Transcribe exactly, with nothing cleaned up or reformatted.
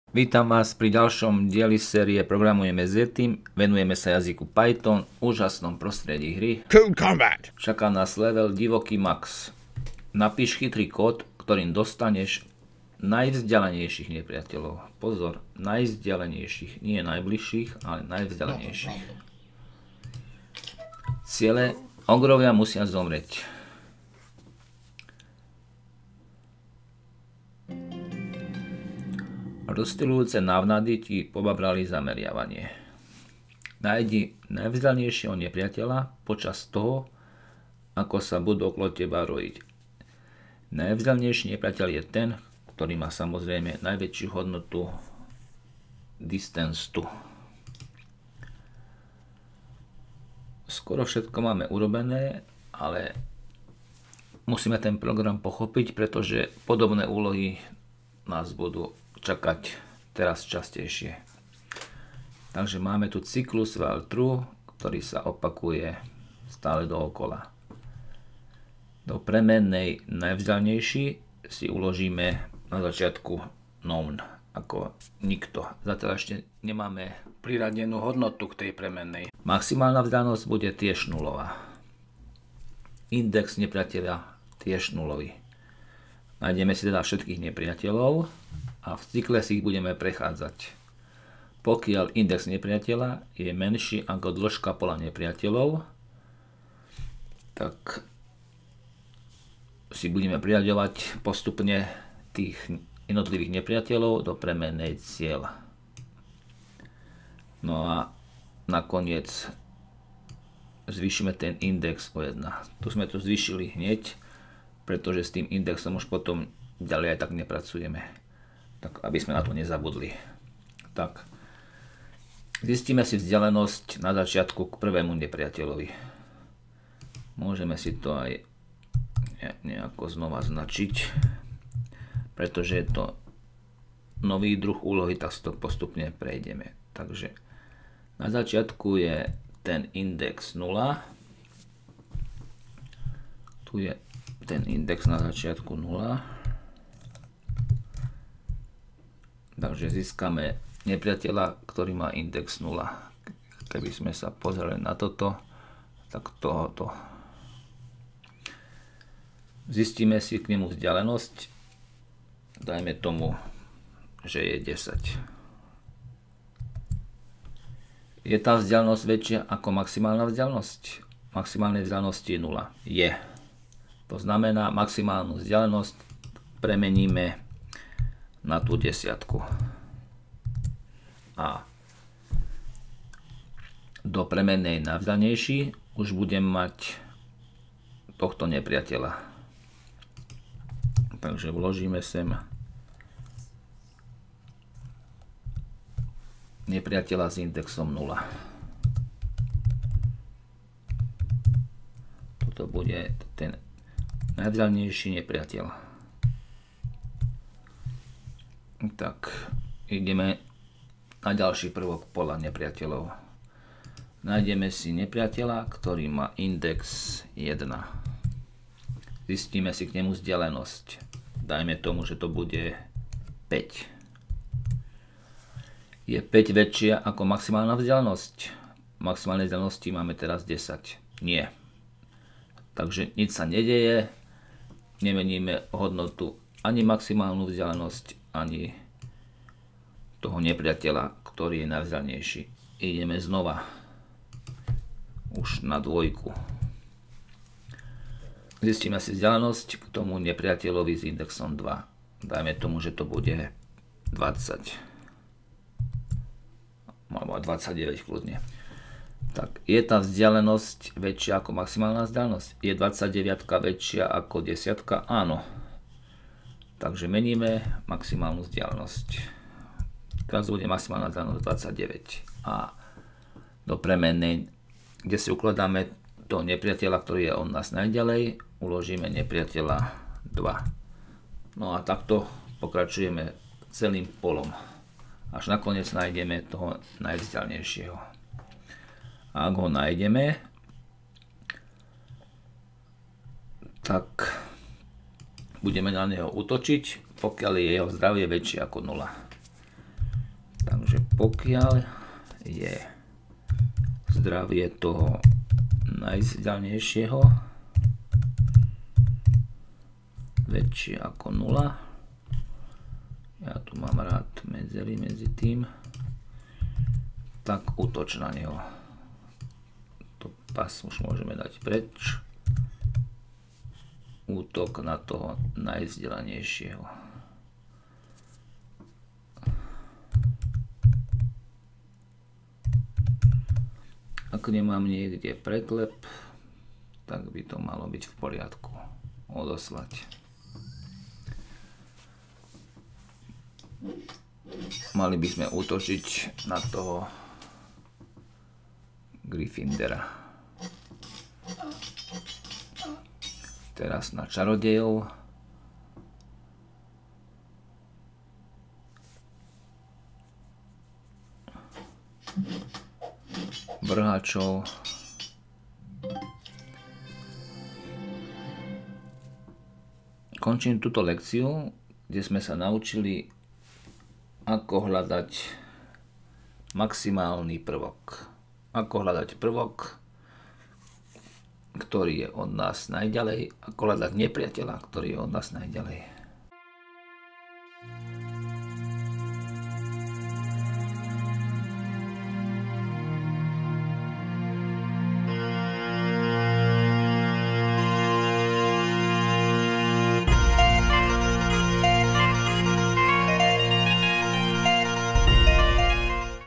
Vítam vás pri ďalšom dieli série Programujeme s Yetim. Venujeme sa jazyku Python, úžasnom prostredí hry. Cool Combat. Čaká nás level Divoký Max. Napíš chytrý kód, ktorým dostaneš najvzdialenejších nepriateľov. Pozor, najvzdialenejších, nie najbližších, ale najvzdialenejších. Ciele: ogrovia musia zomrieť. Rozstýľujúce návnady ti pobabrali zameriavanie. Nájdi najvzdialenejšieho nepriateľa počas toho, ako sa budú okolo teba rojiť. Najvzdialenejší nepriateľ je ten, ktorý má samozrejme najväčšiu hodnotu distance tu. Skoro všetko máme urobené, ale musíme ten program pochopiť, pretože podobné úlohy nás budú čakať teraz častejšie. Takže máme tu cyklus while true, ktorý sa opakuje stále dookola. Do premennej najvzdialenejší si uložíme na začiatku known ako nikto. Zatiaľ ešte nemáme priradenú hodnotu k tej premennej. Maximálna vzdialenosť bude tiež nulová. Index nepriateľa tiež nulový. Nájdeme si teda všetkých nepriateľov a v cykle si ich budeme prechádzať. Pokiaľ index nepriateľa je menší ako dĺžka pola nepriateľov, tak si budeme priraďovať postupne tých jednotlivých nepriateľov do premennej cieľ. No a nakoniec zvýšime ten index o jeden. Tu sme to zvýšili hneď, pretože s tým indexom už potom ďalej aj tak nepracujeme. Tak aby sme na to nezabudli. Tak. Zistíme si vzdialenosť na začiatku k prvému nepriateľovi. Môžeme si to aj nejako znova značiť, pretože je to nový druh úlohy, tak si to postupne prejdeme. Takže na začiatku je ten index nula. Tu je ten index na začiatku nula. Takže získame nepriateľa, ktorý má index nula. Keby sme sa pozreli na toto, tak tohoto. Zistíme si k nemu vzdialenosť. Dajme tomu, že je desať. Je tá vzdialenosť väčšia ako maximálna vzdialenosť? Maximálnej vzdialenosti je nula. Je. To znamená, maximálnu vzdialenosť premeníme na tú desiatku. A do premennej najvzdialenejší už budem mať tohto nepriateľa. Takže vložíme sem nepriateľa s indexom nula. Toto bude ten najvzdialenejší nepriateľ. Tak, ideme na ďalší prvok pola nepriateľov. Nájdeme si nepriateľa, ktorý má index jeden. Zistíme si k nemu vzdialenosť. Dajme tomu, že to bude päť. Je päť väčšia ako maximálna vzdialenosť? Maximálnej vzdialenosti máme teraz desať. Nie. Takže nič sa nedeje. Nemeníme hodnotu ani maximálnu vzdialenosť, ani toho nepriateľa, ktorý je najvzdialenejší. Ideme znova. Už na dvojku. Zistíme si vzdialenosť k tomu nepriateľovi s indexom dva. Dajme tomu, že to bude dvadsať. Alebo dvadsaťdeväť kľudne. Tak, je tá vzdialenosť väčšia ako maximálna vzdialenosť? Je dvadsaťdeväť väčšia ako desať? Áno. Takže meníme maximálnu vzdialenosť. Teraz bude maximálna vzdialenosť dvadsaťdeväť. A do premennej, kde si ukladáme toho nepriateľa, ktorý je od nás najďalej, uložíme nepriateľa dva. No a takto pokračujeme celým polom. Až nakoniec nájdeme toho najvzdialenejšieho. A ak ho nájdeme, tak budeme na neho útočiť, pokiaľ je jeho zdravie väčšie ako nula. pokiaľ je zdravie toho najzdanejšieho väčšie ako nula, ja tu mám rád medzery medzi tým, tak útoč na neho. To pas už môžeme dať preč. Útok na toho najvzdelanejšieho. Ak nemám niekde preklep, tak by to malo byť v poriadku. Odoslať. Mali by sme útočiť na toho Gryffindora. Teraz na čarodejov. Vrhačov. Končím túto lekciu, kde sme sa naučili, ako hľadať maximálny prvok. Ako hľadať prvok, ktorý je od nás najďalej, ako hľadať nepriateľa, ktorý je od nás najďalej.